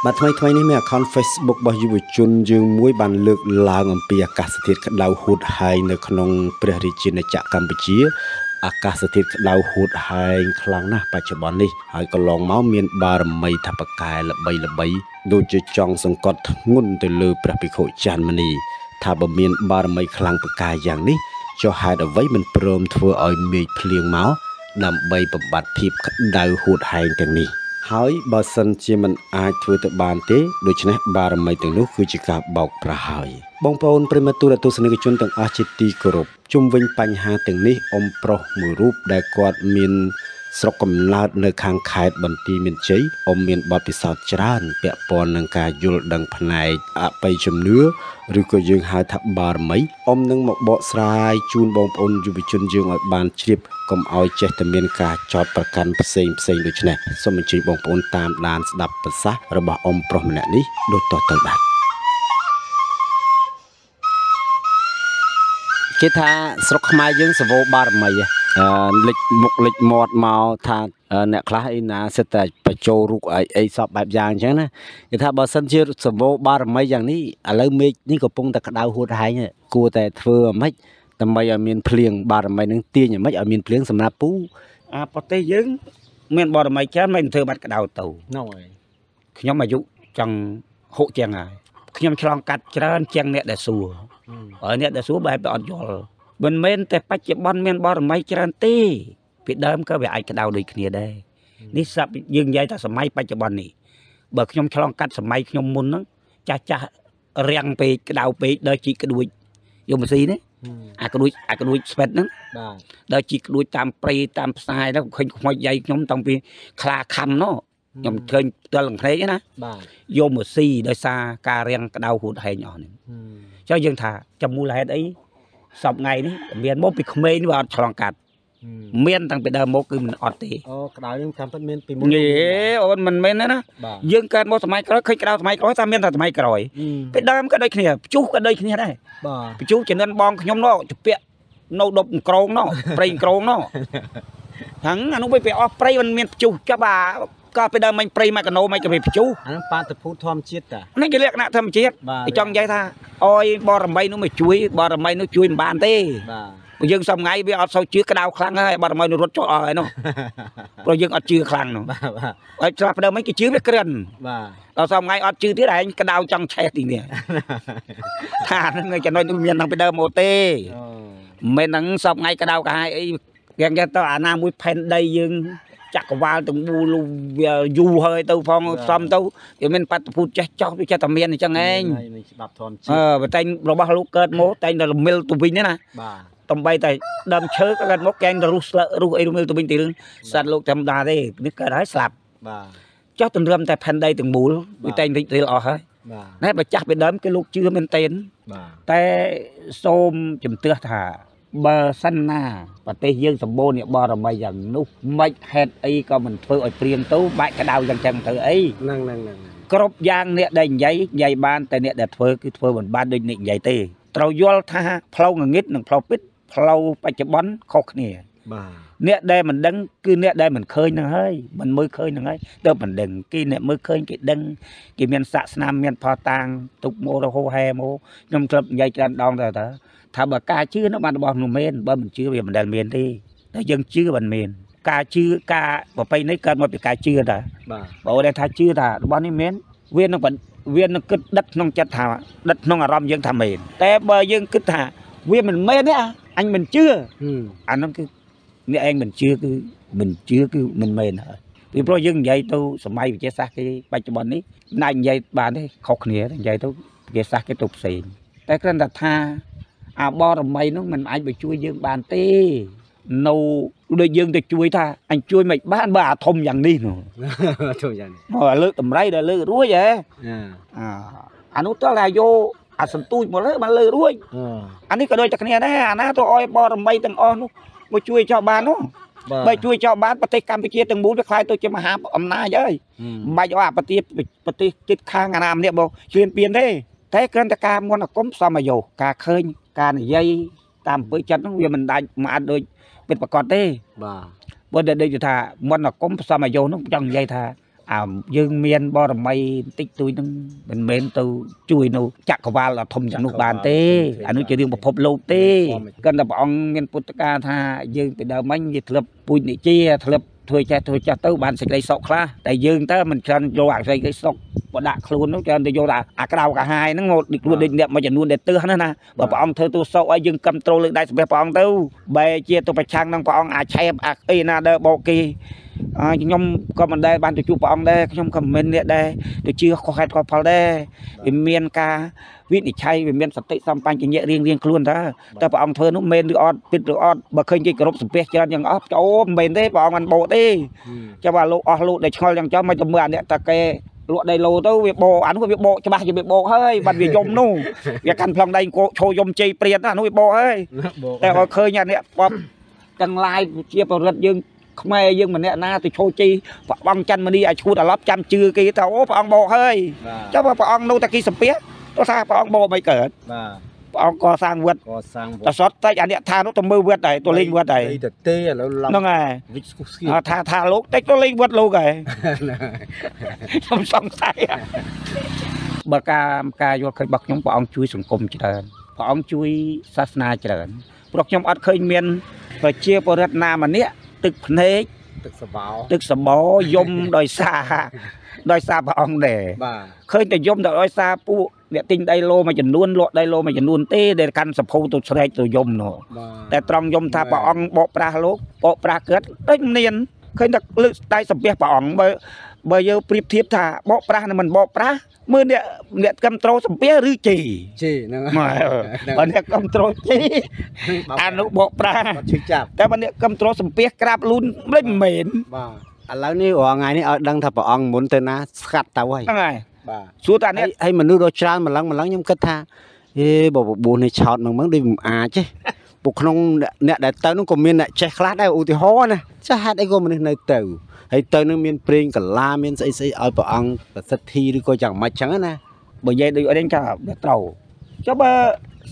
បាទថ្មីនេះមាន account Facebook របស់យុវជនយើងមួយបានលើកឡើងអំពីអាកាសធាតុក្តៅហួតហែងនៅក្នុងព្រះរាជាណាចក្រកម្ពុជាអាកាសធាតុក្តៅហួតហែងខ្លាំងណាស់បច្ចុប្បន្ននេះហើយកន្លងមកមានបារមីថាបកែល្បីដូចជាចង់សង្កត់ធ្ងន់ទៅលើព្រះភិក្ខុច័ន្ទមនីថាបើមានបារមីខ្លាំងបកែយ៉ាងនេះចុះហេតុអ្វីមិនព្រមធ្វើឲ្យមេឃភ្លៀងមកដើម្បីបំបត្តិភាពក្តៅហួតហែងទាំងនេះហើយបើសិនជាមិនអាចធ្វើទៅបានទេដូច្នេះបារមីទាំងនោះគឺជាការបោកប្រាស់ហើយបងប្អូនប្រិមត្តទស្សនិកជនទាំងអស់ជាទីគោរពជុំវិញបញ្ហាទាំងនេះអ៊ំប្រុសមួយរូបដែលគាត់មានស្រុកកំណើតនៅខាងខេត្តបន្ទាយមានជ័យអ៊ំមានបទពិសោធន៍ច្រើនពាក់ព័ន្ធនឹងការយល់ដឹងផ្នែកអបិយជំនឿឬក៏យើងហៅថាបារមីអ៊ំនឹងមកបកស្រាយជូនបងប្អូនយុវជនយើងឲ្យបានជ្រាបកុំឲ្យចេះតែមានការចោទប្រកាន់ផ្សេងដូចនេះសូមអញ្ជើញបងប្អូនតាមដានស្ដាប់ប្រសាសន៍របស់អ៊ំប្រុសម្នាក់នេះដូចតទៅបាទគេថាស្រុកខ្មែរយើងសវោបារមីលេចមុខលេចមាត់មកថាអ្នកខ្លះអីណាសិតតែបញ្ចូលរូបអីសពបែបយ៉ាងអញ្ចឹងណាគេថាបើសិនជាសវោបារមីយ៉ាងនេះឥឡូវមេឃនេះកំពុងតែក្តៅហួតហែងគួរតែធ្វើអ្មិចដើម្បីឲ្យមានភ្លៀងបារមីនឹងទាញអ្មិចឲ្យមានភ្លៀងសម្រាប់ពូប្រទេសយើងមានបារមីច្រើនមិនធ្វើបាត់ក្តៅទៅហ្នឹងហើយខ្ញុំអាយុចង់ហុកជាងហើយខ្ញុំឆ្លងកាត់ច្រើនជាងអ្នកដែលសួរហើយអ្នកដែលសួរបែបតែអត់យល់មិនមែនតែបច្ចុប្បន្នមានបារមីច្រើនទេពីដើមក៏វាអាចក្តៅដូចគ្នាដែរនេះស្រាប់យើងនិយាយថាសម័យបច្ចុប្បន្ននេះបើខ្ញុំឆ្លងកាត់សម័យខ្ញុំមុនហ្នឹងចាស់រាំងពេកក្តៅពេកដល់ជីកក្ដួចយកម៉ាស៊ីនណាអាក្ដួចស្វិតហ្នឹងបាទដល់ជីកក្ដួចតាមព្រៃតាមផ្សារហ្នឹងឃើញខ្មោចយាយខ្ញុំតាំងពីខ្លាខំណោះខ្ញុំឃើញផ្ទាល់នឹងភ្នែកណាបាទយកមកស៊ីដោយសារការរាំងក្តៅហួតហែងអស់នេះចុះយើងថាចាំមូលហេតុអីសពថ្ងៃនេះមានមកពីក្មេងនេះវាអត់ឆ្លងកាត់មានតាំងពីដើមមកគឺមិនអត់ទេអូក្តៅយើងតាមពិតមានពីមុនអូនមិនមែនណាយើងកើតមកសម័យក្រោយឃើញក្តៅសម័យក្រោយតែមានតែសម័យក្រោយពីដើមក៏ដូចគ្នាព្យុះក៏ដូចគ្នាដែរបាទព្យុះជំនាន់បងខ្ញុំនោះជពាក់នៅដប់ក្រងនោះព្រៃក្រងនោះហ្នឹងអានោះវាអស់ព្រៃមិនមានព្យុះចាប់ក៏ពីដើមមិញព្រៃមកកណូមិនក៏វាព្យុះអាហ្នឹងបាតុភូតធម្មជាតិតានេះគេលក្ខណៈធម្មជាតិចង់និយាយថាអយបរមីនោះមកជួយបរមីនោះជួយមិនបានទេបាទយើងសំថ្ងៃវាអត់សូវជឿក្តៅខ្លាំងហើយបរមីនោះរត់ចុះអស់ហើយនោះព្រោះយើងអត់ជឿខ្លាំងនោះបាទហើយឆ្លាស់ពីដើមមិញគេជឿវាក្រិនបាទដល់សំថ្ងៃអត់ជឿទៀតឯងក្តៅចង់ឆេះទីនេះថាហ្នឹងចំណុចនោះមានតាំងពីដើមមកទេមិនហ្នឹងសពថ្ងៃក្តៅកាហាយអីយ៉ាងទៅអាណាមួយផែនដីយើងចក្រវាលទាំងមូលវាយូរហើយទៅផងសំទៅវាមានបាតុភូតចេះចោះវាចេះតែមានអញ្ចឹងឯងច្បាប់ធម្មជាតិបើតែរបស់លោកកើតមកតែតែរមិលទៅវិញណាបាទតំបីតែដើមឈើកើតមកកែងទៅរុះស្លឹករុះអីរមិលទៅវិញទីរឿងសត្វលោកធម្មតាទេនេះកើតហើយស្លាប់បាទចោះទន្ទឹមតែផែនដីទាំងមូលវាតែងរីករាលអស់ហើយបាទណែបើចាស់ពីដើមគេលោកជឿមែនតេនបាទតែសូមជំទាស់ថាបើសិនណាប្រទេសយើងសម្បូរអ្នកបរមីយ៉ាងនោះមិនហេតុអីក៏មិនធ្វើឲ្យព្រៀងទៅបាច់ក្តៅយ៉ាងចឹងទៅអីហ្នឹងគ្រប់យ៉ាងអ្នកដែលនិយាយបានតែអ្នកដែលធ្វើគឺធ្វើមិនបានដូចអ្នកនិយាយទេត្រូវយល់ថាផ្លូវងងឹតនិងផ្លូវពិតផ្លូវបច្ចុប្បន្នខុសគ្នាបាទអ្នកដែលមិនដឹងគឺអ្នកដែលមិនឃើញហ្នឹងហើយមិនមើលឃើញហ្នឹងហើយទៅមិនដឹងគេអ្នកមើលឃើញគេដឹងគេមានសាសនាមានផតាំងទុកមករហូហែមកខ្ញុំធ្លាប់និយាយច្រើនដងទៅថាបើការជឿនោះបានរបស់នោះមែនបើមិនជឿវាមិនដែលមានទេតែយើងជឿមិនមែនការជឿការប្រពៃណីកើតមកពីការជឿតាបាទបើអូនថាជឿថារបស់នេះមែនវានឹងគិតដិតក្នុងចិត្តថាដិតក្នុងអារម្មណ៍យើងថាមែនតែបើយើងគិតថាវាមិនមែនទេអញមិនជឿអានោះគឺអ្នកឯងមិនជឿគឺមិនមែនហើយពីព្រោះយើងនិយាយទៅសម័យវិទ្យាសាស្ត្រគេបច្ចុប្បន្ននេះមិនអាចនិយាយបានទេខុសគ្នានិយាយទៅវិទ្យាសាស្ត្រគេទៅផ្សេងតែគ្រាន់តែថាអាបរមីនោះមិនអាចជួយយើងបានទេនៅដូចយើងទៅជួយថាអញជួយមិនបានបើអាធំយ៉ាងនេះនោះជួយយ៉ាងនេះមកលើកតម្រៃដល់លើករួចហ៎អានោះតើថាយកអាសន្ទូចមកលើបានលើករួចអានេះក៏ដូចតែគ្នាដែរអាណាទៅអោយបរមីទាំងអស់នោះមកជួយចោលបាននោះបើជួយចោលបានប្រទេសកម្ពុជាទាំងមូលវាខ្លាយទៅជាមហាអំណាចហើយមិនបាច់ឲ្យប្រទេសជិតខាងអាណាម្នាក់មកជឿនពៀនទេតែគ្រាន់តែការមន្តអាគមសមយោការឃើញការនិយាយតាមអំពើចិត្តនោះវាមិនដាច់មកដូចពិតប្រាកដទេបាទបើដែលដូចថាមន្តអាគមសមយោនោះចង់និយាយថា dương miền bò rầm mây tích tôi nâng mình mến tôi chui nô chặt cái vào là thông chẳng nô bàn tê anh nói chơi riêng một hộp lâu tê cần là bọn miền Phật ca tha dương từ đầu mấy gì thập bụi này chia thập thôi cha tới bàn sạch đây sọc ra tại dương tới mình chân vô cái sọc và đạn luôn nó cho vô là cái đầu cả hai nó ngột được luôn định niệm mà chỉ luôn để tư nữa nè và bọn thơ tôi sọc ấy dương cầm trâu lên đây sẽ bọn tôi bè chia tôi phải trang năng bọn chạy ấy na đỡ bộ kỳ nhom có mình đây ban tôi chụp bọn đây nhom comment đây tôi chưa có hai con pháo đây vì miền ca viết để chay vì miền sạch tệ xong pan chỉ nhẹ riêng luôn đóแต่bọn thơ nó men được on biết được on mà khơi cái group space cho những ốp cháu mình thế bọn anh bộ đi cho bà lụ để cho những cháu mấy tầm mười này ta kê lụa đầy lô tôi việc bộ ảnh của việc bộ cho bà chỉ việc bộ hơi bạn việc dùng nu việc căn phòng đây cô cho dùng chi priên đó nó việc bộ hơiแต่họ khơi nhà này bọn cần like chia vào rất dương không ai dương mình nè na thì cho chi băng chân mà đi ai chu đã lắp chăm chưa kia tao bọn bộ hơi cho bọn nô ta kia space có sao bọn bộ mấy cỡ bọn có sang vượt ta sót tay anh điện tha nó tao mưa vượt này tôi linh vượt này nó ngày tha lúc tách tôi linh vượt luôn rồi không xong tay bà ca vô khơi bậc nhóm bọn chui sủng cung chỉ đơn bọn chui sasna chỉ đơn bậc nhóm ăn khơi miền và chia bờ đất nam mà nèตึกสบอยมโดยซาbọn để khơiแต่ยมโดยซาปูเนี่ยติงได้โลมาจะนวลโลได้โลมาจะนวลเต้เดกันสะโพตัวแสดงตัวยมเนาะแต่ตรองยมท่าปองโบปลาโลโบปลาเกิดเอ้ยเนียนเคยนักลึกได้สเปียปองเบอร์เยอะปริบเทียบท่าโบปลาเนี่ยมันโบปลามือเนี่ยกำโตรสเปียหรือจีนะมาวันนี้กำโตรจีอนุโบปลาแต่วันนี้กำโตรสเปียกราบลุนไม่เหม็นแล้วนี่ว่าไงนี่ดังถ้าปองหมุนเตนะขัดตาไว้ไงสู้ตาเนี่ยให้มันรู้รสชาติมันลังยังกระทาบอกบุญในชาวมันได้ใช่บุคคลเนี่ยแต่เตอร์นุ่งก็มีเนี่ยใช้คลาสได้อุติฮอนะจะหาได้ก็มันในเตอร์ให้เตอร์นุ่งมีเพลงกับลามีใส่เอาปองสักทีหรือก็จังมาจังนะ bởi vậy đi ở đây cả biết tàu cho bà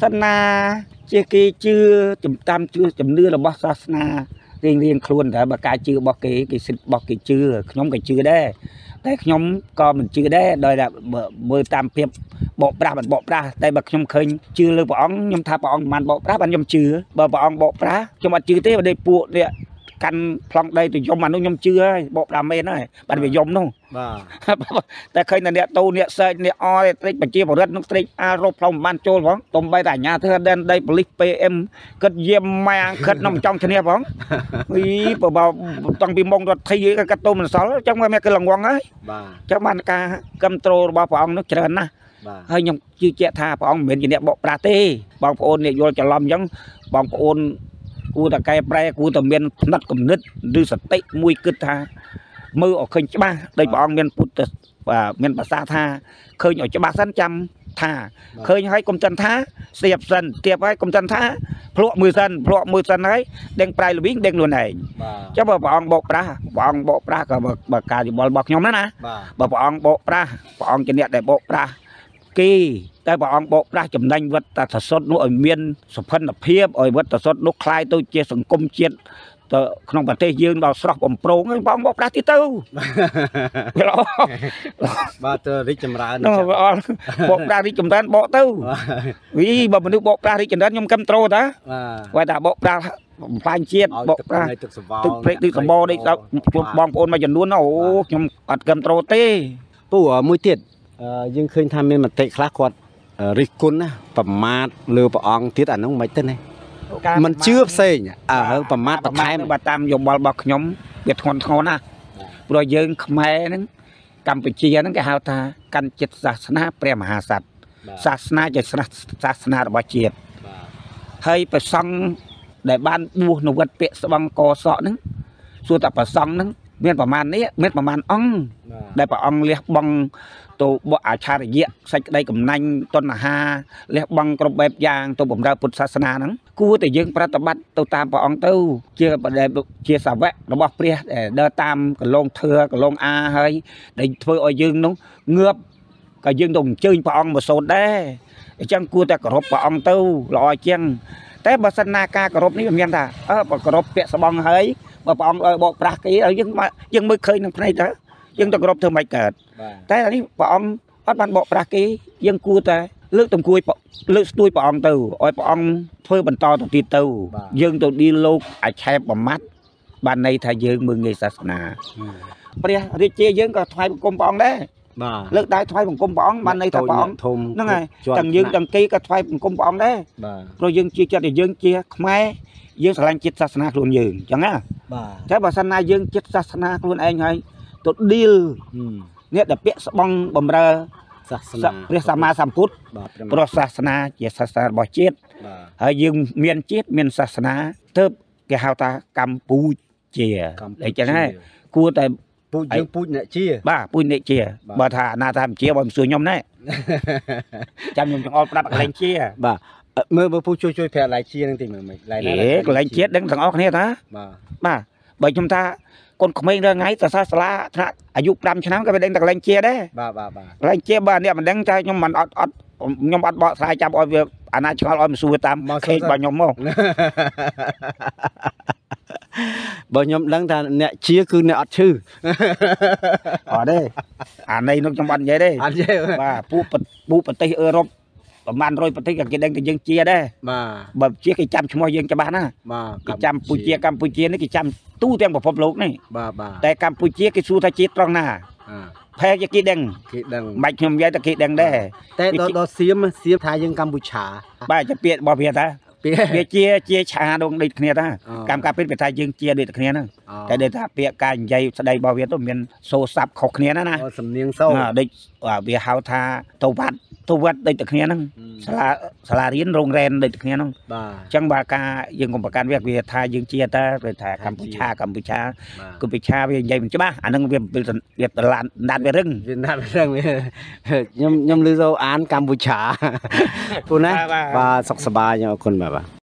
sana chia kia chưa chấm tam chưa chấm đưa là bác sana riêng luôn để bà ca chưa bác cái xịt bác cái chưa nhóm cái chưa đấyแต่ขยมก็มันชื่อได้โดยแบบมือตามเพียบบอกปลามันบอกปลาแต่แบบขยมเคยชื่อเลยบอกยมทาบอกมันบอกปลามันยมชื่อบอกบอกปลาจมาชื่อเต้มาได้ปูเนี่ยกันพลองได้ตัวยมมันยมชื่อบอกปลาไม่ได้บันไปยมนู่นแต่เคยเนี่ยตูเนี่ยเซย์เนี่ยออยติดปัจจัยบริษัทนุ๊กติดอารมณ์พลองบ้านโจรของตมใบแต่งาเธอเดินได้ผลิตเอ็มก็เยี่ยมมาขึ้นน้ำจ้องชนิดของวิปบ่าวต้องปีมงรถที่กระตุ้มสอนจังว่าแม่ก็หลังวังไอ้จังมันกากำโตรบ่าวพลองนึกเจริญนะให้ยมชื่อเจ้าท่าพลองเหมือนอย่างเนี้ยบอกปลาเต้บางคนเนี่ยโยนจะล้อมยังบางคนกูแต่ไกลแปรกูแต่เมียนนัดกำนึดดูสติมวยกึศท่ามือออกเคยจะบ้าได้บอกเมียนพุทธว่าเมียนภาษาท่าเคยออกจะบ้าสั้นจำท่าเคยให้กรมจันท่าเสียบสันเทียบให้กรมจันท่าพลวมือสันให้เด้งปลายหรือวิ่งเด้งล้วนไหนเจ้าบอกปลาก็บอกการบอกยอมนะบอกปลาจะเนี่ยได้บอกปลากีแต่บอกปลาจำได้วัดแต่สดนู้นเมียนสุพรรณเพียบวัดแต่สดนู้นคลายตัวเจสังคมเจียนแต่ขนมปังเตยยืนเราสระผมโปร่งบอกปลาที่เต้าบ้าเตอริจำร้านบอกปลาริจำร้านบอกเต้าวิบอกมันนึกบอกปลาริจำร้านยมกำโตรนะว่าแต่บอกปลาพานเชียดบอกปลาตึกเพลตึกสมบูรณ์ได้เราบองโอนมาจนล้วนโอ้ยมอัดกำโตรเต้ปู่มือเตี้ยยังเคยทำเป็นมันเตะคลาขวดริกุลนะประมาทเรือปองเตี้ยอันน้องไม่เต้นไงมันเชื่อเสียประมาทประทายมาตามยมบอลบอกขยมเบียดทอนเขานะโดยยืนขมายนั้นกัมพูชีนั้นก็หาตากันจิตศาสนาเปรียมหาสัตว์ศาสนาจะศาสนาบาเจียดให้ไปซ่องได้บ้านบูนวัดเปะสบังกอสอนั้นส่วนแต่ไปซ่องนั้นเมียนประมาณนี้เมียนประมาณอ่องได้ประองเรียกบังตัวบ่อาชาเยอะใส่ได้กับนันต้นหาเรียกบังกรบแบบยางตัวผมเราพุทธศาสนานั้นกูแต่ยังปฏิบัติตัวตามประองตัวเชื่อประเดี๋ยวเชื่อสาวแวะเราบอกเปรี้ยเดินตามกับลงเถื่อกับลงอาเฮ้ยได้เพื่อยืนนู้งเงือบกับยืนตรงชื่นประองมาโซดได้จังกูแต่กรบประองตัวลอยเชียงแต่ภาษณากากรบนี่เป็นยังไงกรบเปียสบองเฮ้ยประองบอกปรากฏยังไม่เคยนั่งในเถอะយើងទៅគ្រប់ធ្វើមិនកើតតែនេះព្រះអង្គអត់បានបកប្រាស់គេយើងគួរតែលើកតម្គួយលើកស្ទួយព្រះអង្គទៅឲ្យព្រះអង្គធ្វើបន្តទៅទៀតទៅយើងទៅឌីលលោកឲ្យឆែបប្រមាត់បានន័យថាយើងមើងងាយសាសនាព្រះរាជាយើងក៏ថ្វាយបង្គំព្រះអង្គដែរលើកដៃថ្វាយបង្គំព្រះអង្គបានន័យថាព្រះអង្គហ្នឹងហើយទាំងយើងទាំងគេក៏ថ្វាយបង្គំព្រះអង្គដែរព្រោះយើងជាចិត្តយើងជាខ្មែរយើងស្រឡាញ់ចិត្តសាសនាខ្លួនយើងអញ្ចឹងណាតែបើសិនណាយើងចិត្តសាសនាខ្លួនឯងហើយទៅឌីលអ្នកដែលពាក់ស្បង់បំរើសាសនាព្រះសម្មាសម្ពុទ្ធព្រោះសាសនាជាសាសនារបស់ជាតិហើយយើងមានជាតិមានសាសនាទៅគេហៅថាកម្ពុជាអញ្ចឹងហើយគួរតែពូជយើងពូជអ្នកជាបាទពូជអ្នកជាបើថាអាណាថាជាបើមិនសួរខ្ញុំណែចាំខ្ញុំចង្អុលប្រាប់កលែងជាបាទមើលពូជួយប្រាប់កលែងជានឹងទីមើលមិនកលែងជាដឹងទាំងអស់គ្នាតាបាទបើខ្ញុំថាកូនក្មេងដល់ថ្ងៃទៅសាសាលាថ្នាក់អាយុ5ឆ្នាំក៏មិនដឹងតែកលែងជាដែរបាទកលែងជាបើអ្នកមិនដឹងតែខ្ញុំមិនអត់ខ្ញុំអត់បកស្រាយចាំឲ្យវាអាណាឆ្ងល់ឲ្យមិនសួរតាមខេតរបស់ខ្ញុំមកបើខ្ញុំដឹងថាអ្នកជាគឺអ្នកអត់ឈឺអត់ទេអានេះនោះខ្ញុំអត់និយាយទេអត់និយាយបាទពួកប្រទេសអឺរ៉ុបប្រហែល100ប្រទេសក៏គេដឹងតែយើងជាដែរបាទបើជាគេចាំឈ្មោះយើងច្បាស់ណាគេចាំកម្ពុជានេះគេចាំទូទាំងពិភពលោកនេះបាទតែកម្ពុជាគេសួរថាជាត្រង់ណាផែគេដឹងមិនខ្ញុំនិយាយតែគេដឹងដែរតែដល់សៀមថាយើងកម្ពុជាបាទជាពាក្យរបស់វាតាវាជាឆាដងដូចគ្នាតាកម្មការពេលវាថាយើងជាដូចគ្នាហ្នឹងតែដូចថាពាក្យការនិយាយស្ដីរបស់វាទៅមានសូរស័ព្ទខុសគ្នាណាសំនៀងសូរដូចវាហៅថាទៅវត្តដូចតែគ្នាហ្នឹងសាលារៀនរោងរែនដូចតែគ្នាហ្នឹងអញ្ចឹងបើការយើងកុំប្រកាន់វាថាយើងជាតែថាកម្ពុជាវានិយាយមិនច្បាស់អាហ្នឹងវាដាត់វារឹងខ្ញុំឮសូរអានកម្ពុជាពូណាបាទសុខសប្បាយអរគុណបាទ